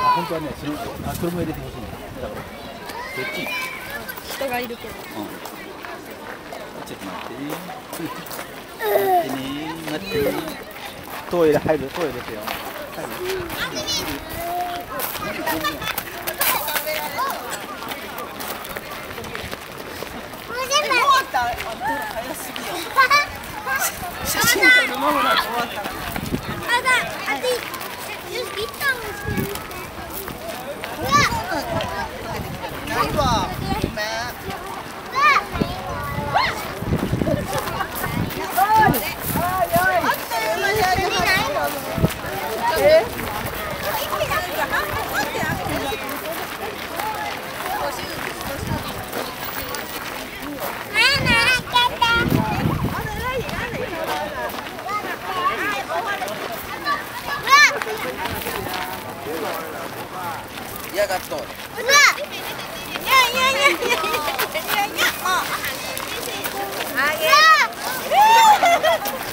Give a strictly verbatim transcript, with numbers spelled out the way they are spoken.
本当はね、その、あ、それも入れてほしいんだ。だから、こっち。 人がいるけど。うん。 ちょっと待ってね。待ってね、待ってね。トイレ入る、トイレですよ。入る。 写真撮る間もなく終わったら。あだ、あで、よし、一旦押してみて。うわ。 ないわ。ごめん。え？嫌がっと。うわ。いやいやいやいやいやいやいやもう。あげ。